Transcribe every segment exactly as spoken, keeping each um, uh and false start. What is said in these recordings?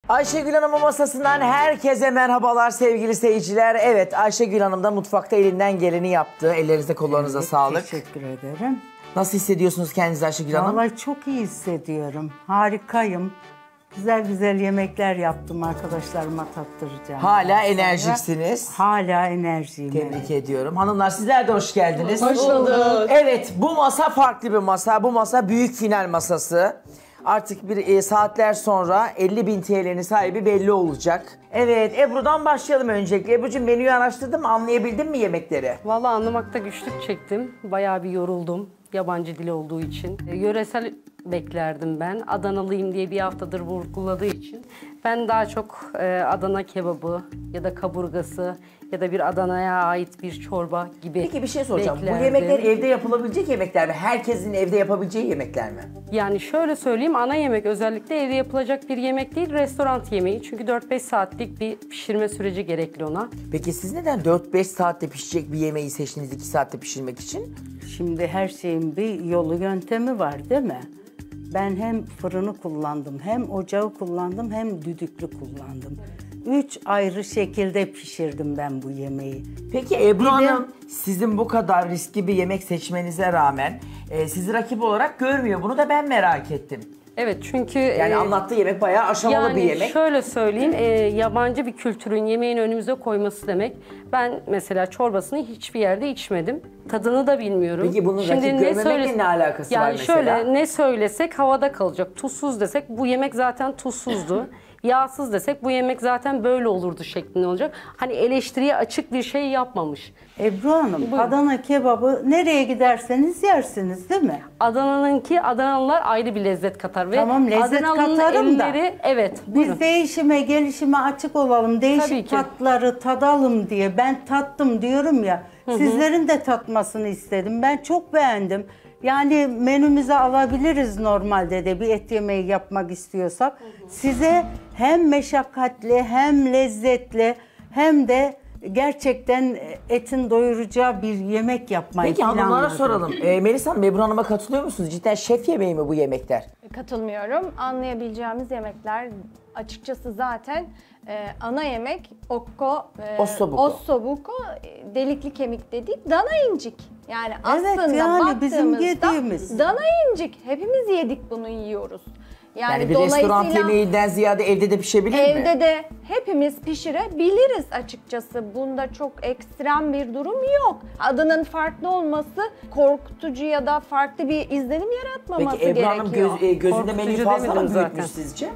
Ayşegül Hanım'ın masasından herkese merhabalar sevgili seyirciler. Evet, Ayşegül Hanım da mutfakta elinden geleni yaptı. Ellerinize kollarınıza Evet, sağlık. Teşekkür ederim. Nasıl hissediyorsunuz kendinizi Ayşegül Hanım? Vallahi çok iyi hissediyorum. Harikayım. Güzel güzel yemekler yaptım, arkadaşlarıma tattıracağım. Hala enerjiksiniz. Hala enerjiyim. Tebrik evet. ediyorum. Hanımlar sizler de hoş geldiniz. Hoş bulduk. Evet, bu masa farklı bir masa. Bu masa büyük final masası. Artık bir e, saatler sonra elli bin T L'nin sahibi belli olacak. Evet, Ebru'dan başlayalım öncelikle. Ebru'cum menüyü anlaştırdın mı? Anlayabildin mi yemekleri? Vallahi anlamakta güçlük çektim. Bayağı bir yoruldum. Yabancı dili olduğu için. E, yöresel beklerdim ben. Adanalıyım diye bir haftadır vurguladığı için. Ben daha çok e, Adana kebabı ya da kaburgası ya da bir Adana'ya ait bir çorba gibi Peki bir şey soracağım. beklerdim. Bu yemekler evde yapılabilecek yemekler mi? Herkesin evde yapabileceği yemekler mi? Yani şöyle söyleyeyim, ana yemek özellikle evde yapılacak bir yemek değil, restoran yemeği. Çünkü dört beş saatlik bir pişirme süreci gerekli ona. Peki siz neden dört beş saatte pişecek bir yemeği seçtiniz iki saatte pişirmek için? Şimdi her şeyin bir yolu yöntemi var değil mi? Ben hem fırını kullandım, hem ocağı kullandım, hem düdüklü kullandım. Üç ayrı şekilde pişirdim ben bu yemeği. Peki Ebru Bir de- Hanım sizin bu kadar riskli bir yemek seçmenize rağmen e, sizi rakip olarak görmüyor. Bunu da ben merak ettim. Evet, çünkü... Yani e, anlattığı yemek bayağı aşamalı Yani bir yemek. şöyle söyleyeyim, e, yabancı bir kültürün yemeğini önümüze koyması demek. Ben mesela çorbasını hiçbir yerde içmedim. Tadını da bilmiyorum. Peki bunun rakip görmemekle ne alakası yani var mesela? şöyle, ne söylesek havada kalacak. Tuzsuz desek bu yemek zaten tuzsuzdu. Yağsız desek bu yemek zaten böyle olurdu şeklinde olacak. Hani eleştiriye açık bir şey yapmamış. Ebru Hanım, Buyurun. Adana kebabı nereye giderseniz yersiniz değil mi? Adana'nınki, Adanalılar ayrı bir lezzet katar. Ve Tamam, lezzet Adanalı'nın katarım da. elleri, evet, buyurun. Biz değişime, gelişime açık olalım, Tabii değişik ki. tatları tadalım diye ben tattım diyorum ya. Sizlerin de tatmasını istedim. Ben çok beğendim. Yani menümüze alabiliriz normalde de bir et yemeği yapmak istiyorsak. Size hem meşakkatli, hem lezzetli, hem de gerçekten etin doyuracağı bir yemek yapmayı Peki hanımlara planladım. soralım. E, Melisa Hanım, Ebru Hanım'a katılıyor musunuz? Cidden şef yemeği mi bu yemekler? Katılmıyorum. Anlayabileceğimiz yemekler açıkçası zaten e, ana yemek okko, e, Ossobuco. ossobuco, e, delikli kemik dedik, dana incik. Yani Evet, aslında yani bizim baktığımızda yediğimiz. dana incik. Hepimiz yedik bunu, yiyoruz. Yani, Yani, bir restoran yemeğinden ziyade evde de pişebilir mi? evde de hepimiz pişirebiliriz açıkçası. Bunda çok ekstrem bir durum yok. Adının farklı olması korkutucu ya da farklı bir izlenim yaratmaması Peki Ebru Hanım gerekiyor. göz, e, gözünde Korkutucu menüyü fazla mı demedim büyütmüş zaten. sizce?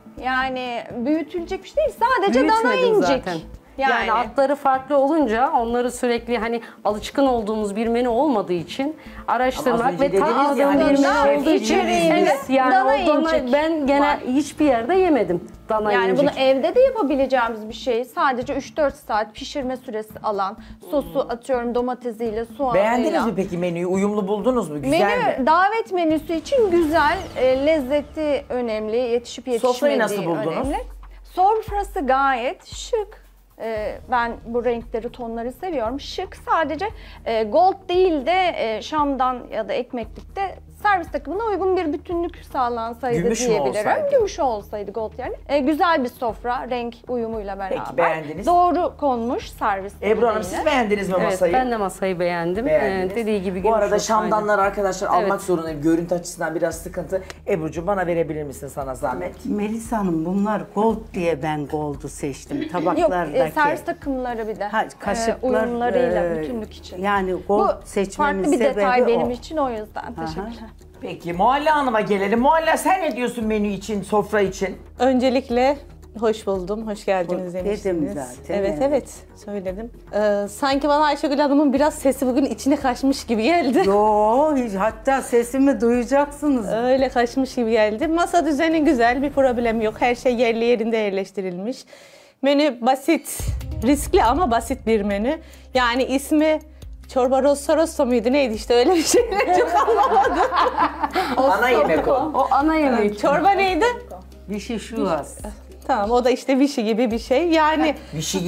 Yani büyütülecek bir şey değil. Sadece dana Büyütmedim incik. zaten. Yani. Yani, atları farklı olunca onları sürekli hani alışkın olduğumuz bir menü olmadığı için Ama araştırmak az ve önce dediniz ya, tanıdığım hani bir şef menü olduğu için içeriğinde evet, yani dana o dana incik ben gene var. hiçbir yerde yemedim dana yani incik. bunu evde de yapabileceğimiz bir şey. Sadece üç dört saat pişirme süresi alan, sosu atıyorum domatesiyle, soğanıyla. Beğendiniz mi peki menüyü? Uyumlu buldunuz mu? Güzel Menü mi? davet menüsü için güzel, e, lezzeti önemli, yetişip yetişmediği Sofrayı nasıl buldunuz? önemli. Sofrası gayet şık. E, ben bu renkleri, tonları seviyorum. Şık, sadece e, gold değil de e, Şam'dan ya da ekmeklikte servis takımına uygun bir bütünlük sağlansaydı Gümüş mü diyebilirim. olsaydı? Gümüş olsaydı gold yani. E, güzel bir sofra, renk uyumuyla beraber. Peki, beğendiniz. Doğru konmuş servis Ebru Hanım nedeniyle. siz beğendiniz mi Evet, masayı? ben de masayı beğendim. Beğendiniz. Ee, dediği gibi Bu gümüş arada olsaydı. Şamdanlar arkadaşlar almak Evet. zorundayım. Görüntü açısından biraz sıkıntı. Ebru'cum bana verebilir misin sana zahmet? Melisa Hanım, bunlar gold diye ben gold'u seçtim Yok, tabaklardaki. e, servis takımları bir de. Ha, kaşıklar, e, uyumlarıyla e, bütünlük için. yani Bu gold seçmemin farklı bir detay sebebi benim o. için, o yüzden. Teşekkürler. Peki Mualla Hanım'a gelelim. Mualla sen ne diyorsun menü için, sofra için? Öncelikle hoş buldum, hoş geldiniz Dedim demiştiniz. zaten, Evet, evet. evet, söyledim. Ee, sanki bana Ayşegül Hanım'ın biraz sesi bugün içine kaçmış gibi geldi. Yo, hiç- hatta sesimi duyacaksınız. Öyle kaçmış gibi geldi. Masa düzeni güzel, bir problem yok. Her şey yerli yerinde yerleştirilmiş. Menü basit, riskli ama basit bir menü. Yani ismi Çorba rosso rosso muydu neydi işte öyle bir şey. Çok anlamadım. Ana yemek o. O ana yemek. Çorba neydi? Bir şey şu az. Tamam, o da işte Vichy gibi bir şey. Yani Bir şey.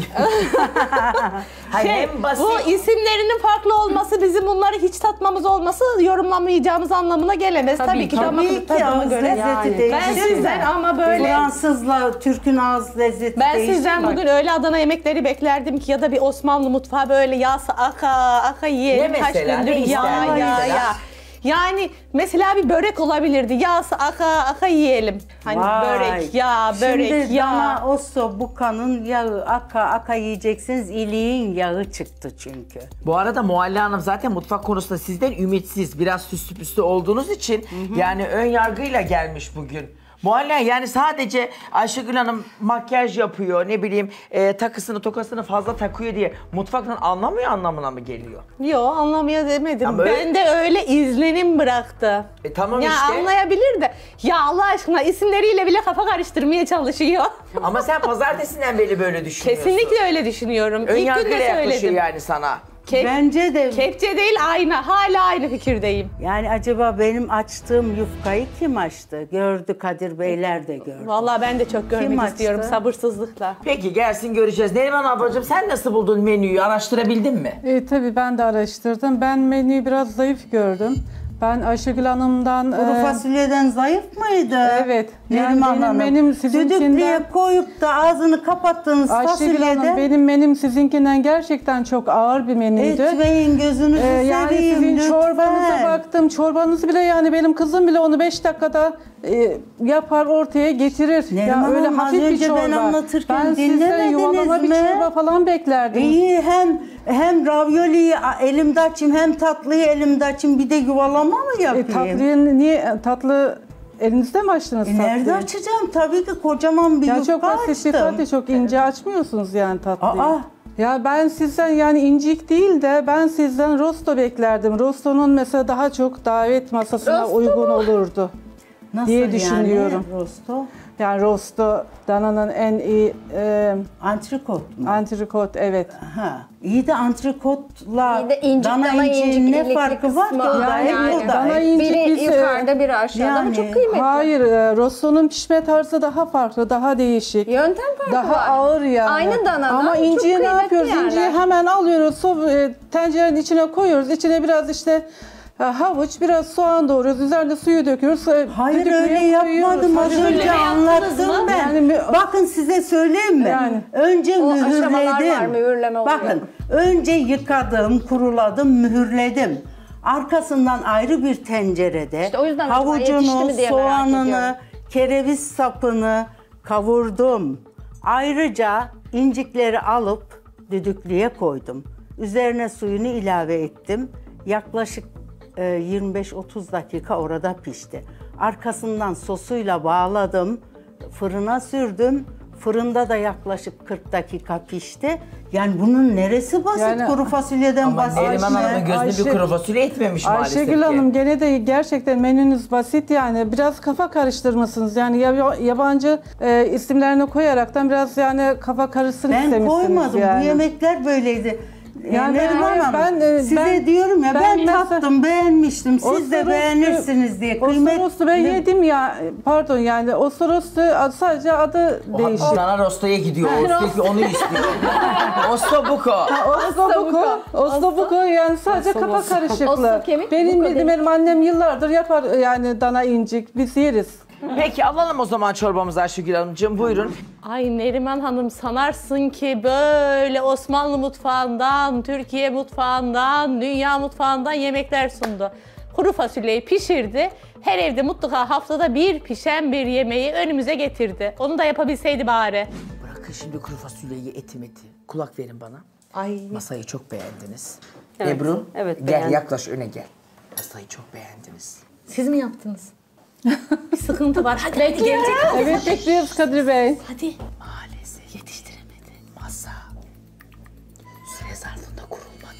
Hayır, şey, hem basit. bu isimlerinin farklı olması, bizim bunları hiç tatmamız olması yorumlamayacağımız anlamına gelemez. Tabii, Tabii ki ki. damak Tabii ki tadına ağız göre. lezzeti Yani. değişir. Ben sizden ama böyle Fransızla Türk'ün ağız lezzeti ben değişir. sizden Bak, bugün öyle Adana yemekleri beklerdim ki, ya da bir Osmanlı mutfağı böyle yağsı aka aka yiyelim. Ne Kaç mesela? gündür Ne ya isterdin ya mesela? ya. Yani mesela bir börek olabilirdi. Yağsı aka aka yiyelim. Hani vay. börek ya, börek Şimdi ya. dana osso bukanın yağı aka aka yiyeceksiniz. İliğin yağı çıktı çünkü. Bu arada Muhalle Hanım zaten mutfak konusunda sizden ümitsiz, biraz süslü püslü olduğunuz için yani ön yargıyla gelmiş bugün. Muhalle yani sadece Ayşegül Hanım makyaj yapıyor, ne bileyim e, takısını tokasını fazla takıyor diye mutfaktan anlamıyor anlamına mı geliyor? Yo, anlamıyor demedim. Ama öyle- Ben de öyle izlenim bıraktı. E tamam Ya işte. anlayabilir de, ya Allah aşkına isimleriyle bile kafa karıştırmaya çalışıyor. Ama sen pazartesinden beri böyle düşünüyorsun. Kesinlikle öyle düşünüyorum. Ön İlk gün yargıyla de yaklaşıyor söyledim. yani sana. Kep- Bence de Kepçe değil, ayna. Hala aynı fikirdeyim. yani acaba benim açtığım yufkayı kim açtı? Gördü, Kadir Beyler de gördü. Vallahi ben de çok görmek açtı? istiyorum sabırsızlıkla. Peki gelsin göreceğiz. Neriman ablacığım sen nasıl buldun menüyü? Araştırabildin mi? E, tabii ben de araştırdım. Ben menüyü biraz zayıf gördüm. Ben Ayşegül Hanım'dan... Kuru e, fasulyeden zayıf mıydı? Evet. Yani Neriman benim Hanım. menüm sizinkinden- Düdüklüye koyup da ağzını kapattığınız Ayşegül Hanım fasulyede benim menüm sizinkinden gerçekten çok ağır bir menüydü. etmeyin, gözünüzü E, yani seveyim sizin lütfen. çorbanıza baktım. Çorbanız bile yani benim kızım bile onu beş dakikada e, yapar ortaya getirir. Neriman ya öyle Hanım, az hafif bir önce çorba. ben anlatırken ben sizden dinlemediniz yuvalama bir mi? çorba falan beklerdim. İyi, hem hem ravioliyi elimde açayım, hem tatlıyı elimde açayım, bir de yuvalama mı E, yapayım? tatlıyı niye tatlı elinizde mi açtınız E, tatlıyı? nerede açacağım? Tabii ki kocaman bir Ya yufka çok basit bir açtım. tatlı, çok ince açmıyorsunuz yani tatlıyı. Aa. Ya ben sizden yani incik değil de ben sizden rosto beklerdim. Rostonun mesela daha çok davet masasına Rosto uygun olurdu. Nasıl diye düşünüyorum. yani rosto? Yani rosto dananın en iyi e, Antrikot mu? antrikot, evet. Ha, iyi de antrikotla Bir de incik, dana dana incinin incik, ne ilikli farkı var ki? kısmı. O da Yani et, o da dana et. incik Biri biz, e, yukarıda, biri aşağıda ama yani- çok kıymetli. Hayır, e, rostonun pişme tarzı daha farklı, daha değişik. Yöntem farkı Daha var. ağır yani. Aynı danadan Ama çok inciyi ne kıymetli yapıyoruz? yerler. İnciyi hemen alıyoruz, so- e, tencerenin içine koyuyoruz. İçine biraz işte e, havuç, biraz soğan doğruyoruz. Üzerine suyu döküyoruz. e, Hayır, düdüklüye öyle koyuyoruz. yapmadım. Az Hadi önce öyle. yaptınız anlattım mı? ben. Yani mi- Bakın size söyleyeyim mi? Yani. Önce O aşamalar var, mühürledim. mühürleme oluyor. Bakın, önce yıkadım, kuruladım, mühürledim. Arkasından ayrı bir tencerede İşte o yüzden acaba yetişti havucunu, mi diye merak soğanını, ediyorum. kereviz sapını kavurdum. Ayrıca incikleri alıp düdüklüye koydum. Üzerine suyunu ilave ettim. Yaklaşık e, yirmi beş otuz dakika orada pişti. Arkasından sosuyla bağladım. Fırına sürdüm. Fırında da yaklaşık kırk dakika pişti. Yani bunun neresi basit? Yani- Kuru fasulyeden Ama basit. Neriman Hanım'ın gözünü Ayşe- bir kuru fasulye etmemiş maalesef Ayşegül ki. Hanım gene de gerçekten menünüz basit yani biraz kafa karıştırmışsınız yani yab- yabancı e, isimlerini koyaraktan biraz yani kafa karışsın Ben istemişsiniz koymadım. yani. Bu yemekler böyleydi. Yani Yani Neriman ben- Hanım, ben, e, size ben- diyorum ya, ben, ben mesela- tattım, beğenmiştim. Siz de Osterostu- beğenirsiniz diye. Kıymet... Osterostu ben yedim ya, pardon yani osterostu sadece adı değişik. Dana rostoya gidiyor. Osto onu istiyor. Ostobuko. Ostobuko, ostobuko yani sadece kafa karışıklığı. Osto kemik, Benim buko bildiğim benim annem yıllardır yapar yani dana incik, biz yeriz. Peki alalım o zaman çorbamızı Ayşegül Hanımcığım. Buyurun. Ay Neriman Hanım, sanarsın ki böyle Osmanlı mutfağından, Türkiye mutfağından, dünya mutfağından yemekler sundu. Kuru fasulyeyi pişirdi. Her evde mutlaka haftada bir pişen bir yemeği önümüze getirdi. Onu da yapabilseydi bari. Bırakın şimdi kuru fasulyeyi, eti meti. Kulak verin bana. Ay Masayı çok beğendiniz. Evet, Ebru evet, gel beğendim. yaklaş öne gel. Masayı çok beğendiniz. siz mi yaptınız? Bir sıkıntı var. Hadi belki gelecek. Evet bekliyoruz Kadir Bey. Hadi. Maalesef yetiştiremedi. Masa süre zarfında kurulmadı.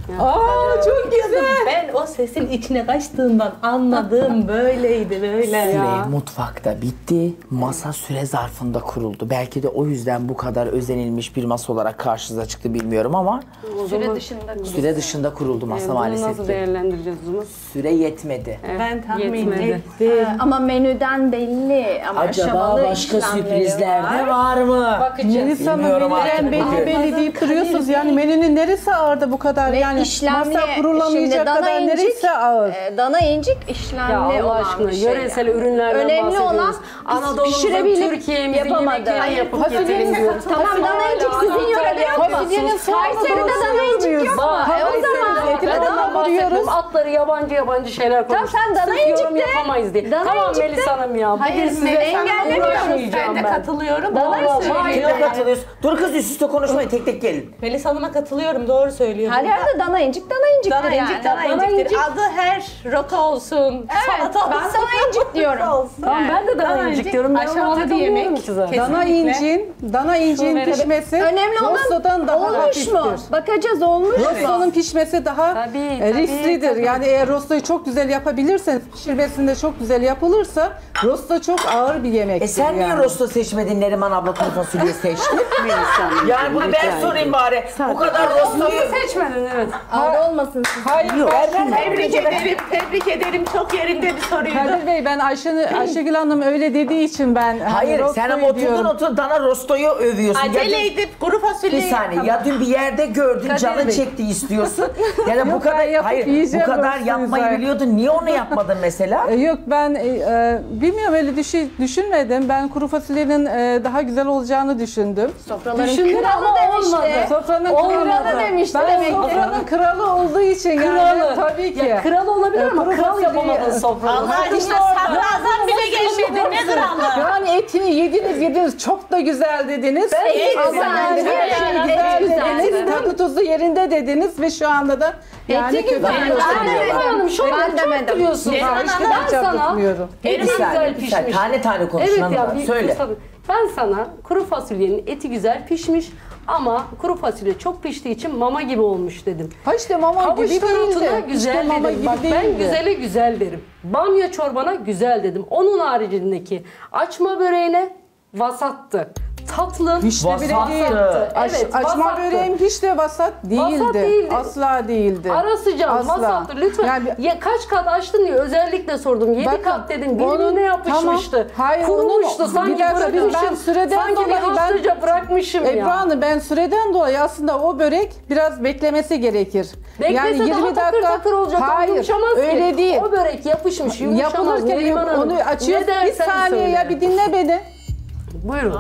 Aa çok güzel. Ben o sesin içine kaçtığından anladım. Böyleydi böyle. Süre mutfakta bitti. Masa süre zarfında kuruldu. Belki de o yüzden bu kadar özenilmiş bir masa olarak karşınıza çıktı bilmiyorum ama Süre dışında. süre dışında kuruldu masa Bunu maalesef nasıl ki. değerlendireceğiz bunu? Süre yetmedi. Ben tahmin Yetmedi. ettim. Ama menüden belli. Ama Acaba aşamalı başka işlemleri sürprizler var. de var mı? Bakacağız. Melis Hanım Bilmiyorum menüden artık belli bugün. belli deyip duruyorsunuz. Yani menünün neresi ağırdı bu kadar? Ve Yani işlemli, masa kurulamayacak şimdi dana kadar incik, neresi ağır? e, dana incik Ya işlemli Allah olan aşkına bir şey. yöresel ürünlerden Önemli bahsediyoruz. olan Anadolu'muzun, pişirebilip Türkiye'mizin yapamadı. yemeklerini yapıp Fasulyenin getirin diyoruz. Tamam dana incik sizin yörede yok mu? Fasulyenin Kayseri'de dana incik yok mu? Bak, E o zaman. Etine ben de ondan vuruyoruz. bahsetmiyorum. Atları yabancı yabancı şeyler Tamam, konuşuyoruz. sen dana Sırf yorum incik de, yapamayız diye. dana Tamam incik de. Melis Hanım ya. Bugün Hayır, size engellemiyoruz. uğraşmayacağım Ben de ben. katılıyorum. Dana Doğru incik. söylüyor. Kime katılıyorsun? Dur kız üst üste konuşmayın tek tek gelin. Melis Hanım'a katılıyorum. Doğru söylüyor. Her yerde dana incik, dana inciktir Dana yani. incik, dana Dana inciktir. incik. Adı her roka olsun, Evet, salata olsun. ben dana incik diyorum. Tamam ben de dana Dana incik incik diyorum. Ben aşamalı ona bir takılıyorum yemek. ki zaten. Kesinlikle. Dana incin, dana incin verelim. pişmesi Önemli olan rostodan daha olmuş hafiftir. mu? Bakacağız olmuş mu? Rostonun pişmesi daha Tabii, e, tabii, risklidir. tabii. Yani eğer rostoyu çok güzel yapabilirseniz, pişirmesinde çok güzel yapılırsa rosto çok ağır bir yemektir. E sen niye yani. rosto seçmedin Neriman abla kuru fasulye seçtin? Yani bunu ben sorayım bari. Bu kadar rostoyu... Seçmedin evet. Ağır olmasın siz. Hayır, ben, Tebrik ederim, tebrik ederim. Çok yerinde bir soruydu. Kadir Bey, ben Ayşe, Ayşegül Hanım öyle dediği için ben hani Hayır sen rostoyu ama oturdun diyorum. oturdun dana rostoyu övüyorsun. Ya Acele dün- edip kuru fasulyeyi Bir saniye ya dün bir yerde gördün canın Bey. çekti istiyorsun. Ya da bu Yok, ben kadar yapıp hayır bu yiyeceğim kadar rostoyu yapmayı zaten. biliyordun. Niye onu yapmadın mesela? E, Yok ben e, e, bilmiyorum öyle düşün, düşünmedim. Ben kuru fasulyenin e, daha güzel olacağını düşündüm. Sofraların Düşündün kralı ama demişti. olmadı. Sofranın Olmadı. kralı demişti Ben demek ki. sofranın kralı olduğu için yani Kralı. tabii ki. Ya kral olabilir E, ama kuru kral fasulyeyi- yapamadın sofrada. Allah işte sadrazam bile gelmedi. Ne kralı? Yani etini yediniz yediniz çok da güzel dediniz. eti Ama güzel, yani evet, her şey evet, güzel güzeldi. dediniz. Tadı tuzu yerinde dediniz ve şu anda da yani Eti kötü güzel. yiyorsunuz. Ben demedim. Hanım şu Ben an çok demedim. duruyorsun. Neriman Ben İşte Hanım, ben sana tutmuyorum. eti Bir saniye, güzel bir saniye. pişmiş. Tane tane konuşun Evet hanım ya da. bir Söyle. tabii. Ben sana kuru fasulyenin eti güzel pişmiş ama kuru fasulye çok piştiği için mama gibi olmuş dedim. Ha işte mama gibi Havuç tarotuna değildi. güzel İşte mama dedim. gibi Bak ben değildi. güzele güzel derim. Bamya çorbana güzel dedim. Onun haricindeki açma böreğine vasattı. Tatlı. Hiç de bile Vasattı. değil. Aç, Evet, açma vasattı. böreğim hiç de vasat değildi. değildi. Asla değildi. Ara sıcak Asla. vasattı lütfen. Yani- Ya kaç kat açtın diye özellikle sordum. Yedi Bakın, kat dedim. onun- Birbirine yapışmıştı. tamam. Hayır, Kurumuştu. onun- sanki bir dakika, bırakmışım. ben süreden sanki bir dolayı ben- haftaca bırakmışım ya. Ebru Hanım ben süreden dolayı aslında o börek biraz beklemesi gerekir. Beklese daha takır takır olacak. Hayır Yumuşamaz ki. öyle değil. O börek yapışmış. Yumuşamaz. Yapılırken Neriman Hanım. onu Ne açıyorsun. Bir dersen saniye söyle. ya bir dinle beni. Buyurun.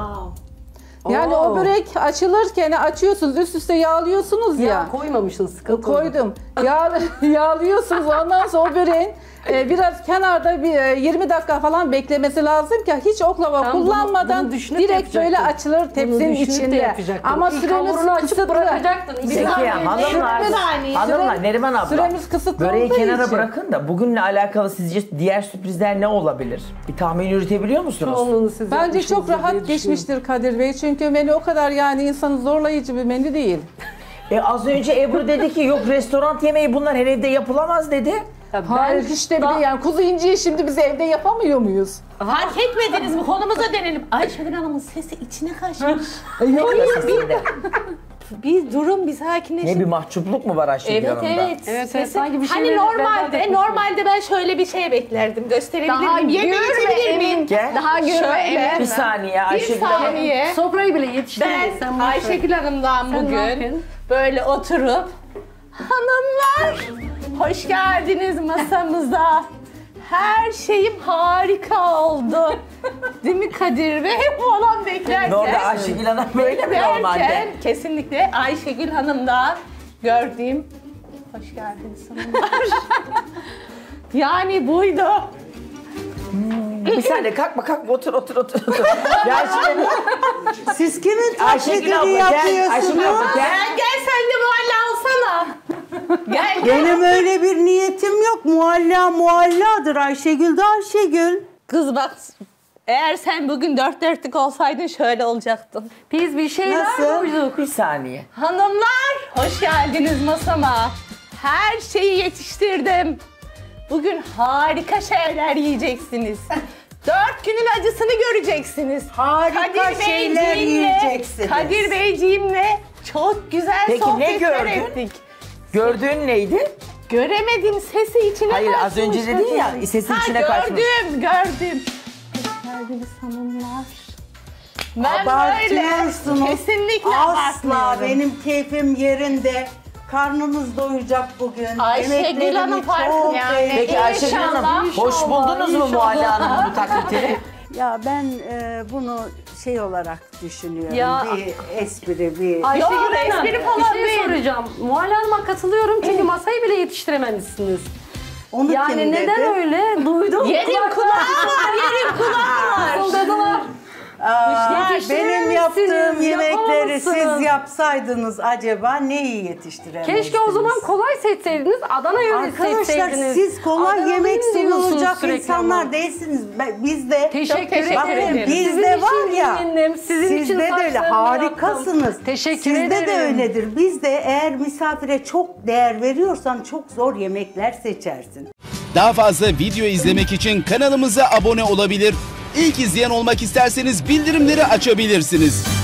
Yani Oo. o börek açılırken açıyorsunuz üst üste yağlıyorsunuz ya. Ya koymamışsın sıkıntı oldu. Koydum. Yağ, yağlıyorsunuz ondan sonra o böreğin e, biraz kenarda bir e, yirmi dakika falan beklemesi lazım ki hiç oklava Sen bunu- kullanmadan bunu düşünüp direkt yapacaktın. böyle açılır Bunu tepsinin düşünüp de içinde. yapacaktın. Ama İlk süremiz hamurunu açıp kısıtlı. bırakacaktın. İki Peki saniye. hanımlar, saniye. hanımlar Süre- Neriman abla. süremiz kısıtlı Böreği olduğu kenara için. bırakın da bugünle alakalı sizce diğer sürprizler ne olabilir? Bir tahmin yürütebiliyor musunuz? Çoğunluğunu siz Bence yapmışsınızdır çok diye rahat düşünüyorum. geçmiştir Kadir Bey. Çünkü menü o kadar yani insanı zorlayıcı bir menü değil. E az önce Ebru dedi ki yok restoran yemeği bunlar her evde yapılamaz dedi. Ya Hayır ben hiç de da- bile yani kuzu inciyi şimdi biz evde yapamıyor muyuz? Fark etmediniz mi? Konumuza dönelim. Ayşegül Hanım'ın sesi içine kaçmış. Yok. Bir durun, bir sakinleşin. Ne bir mahcupluk mu var Ayşegül Evet Hanım'da? evet. Evet, Sesi- sanki bir hani şeyleri berbat normalde etmiş. normalde ben şöyle bir şey beklerdim. Gösterebilir Daha miyim? gür Yemeği ve içebilir miyim? emin. Gel. Daha gür ve Şöyle. emin. Bir saniye Bir Ayşegül Hanım. saniye. Sofrayı bile yetiştiremeyiz. Ben Sen boş ver. Ayşegül Hanım'dan Sen ne bugün yapıyorsun? böyle oturup hanımlar hoş geldiniz masamıza. Her şeyim harika oldu. Değil mi Kadir Bey falan beklerken. Orada Ayşegül Hanım böyle mi normalde? Beklerken kesinlikle Ayşegül Hanım'dan gördüğüm hoş geldiniz hanımlar. Yani buydu. Bir saniye kalkma kalkma otur otur otur. otur. ya şimdi Siz kimin Ayşegül abla taklidini gel. Ayşegül yapıyorsunuz? abla gel. Gel gel sen de muhalle alsana. Gel gel. Benim öyle bir niyetim yok. Mualla mualladır. Ayşegül de Ayşegül. Kız bak, eğer sen bugün dört dörtlük olsaydın şöyle olacaktın. Biz bir şeyler Nasıl? koyduk. Bir saniye. Hanımlar hoş geldiniz masama. her şeyi yetiştirdim. Bugün harika şeyler yiyeceksiniz. Dört günün acısını göreceksiniz. Harika şeyler yiyeceksiniz. Kadir Beyciğimle çok güzel Peki, ne sohbetler gördün? ettik. Gördüğün neydi? Göremedim, sesi içine Hayır, az kaçmış. önce dedin ya, sesi Ha, içine kaçmış. Gördüm, gördüm. Sevgili hanımlar. Ben Abartıyorsunuz. böyle kesinlikle Asla abartmıyorum. benim keyfim yerinde. Karnımız doyacak bugün. Ayşegül Yemeklerimi Hanım farkı çok yani. beğendim. Peki Ayşegül İnşallah, Hanım, hoş inşallah, buldunuz mu inşallah. Muhalle Hanım'ın bu taklitini? Ya ben e, bunu şey olarak düşünüyorum. Ya- Bir espri, bir... Ayşegül Yok, Hanım, espri falan bir şey değil. soracağım. Muhalle Hanım'a katılıyorum çünkü masayı bile yetiştirememişsiniz. Onu Yani kim neden dedi? öyle? Duydum. Yerin kulaklar- kulağı var, yerin kulağı var. Fısıldadılar. Aa, benim Yetiştirememişsiniz, yaptığım yemekleri siz yapamamışsınız. yapsaydınız acaba neyi yetiştiremezdiniz? Keşke o zaman kolay seçseydiniz, Adana yöresi Arkadaşlar seçseydiniz. siz kolay Adana'nın yemek diyorsunuz sunulacak sürekli insanlar ama. değilsiniz. Ben- Biz de Teşekkür Çok teşekkür bakın ederim. ederim. bizde Sizin var için ya. giyindim, sizin için Sizde de öyle saçlarımı harikasınız. yaptım. Teşekkür Sizde ederim. de öyledir. Bizde eğer misafire çok değer veriyorsan çok zor yemekler seçersin. Daha fazla video izlemek için kanalımıza abone olabilir. İlk izleyen olmak isterseniz bildirimleri açabilirsiniz.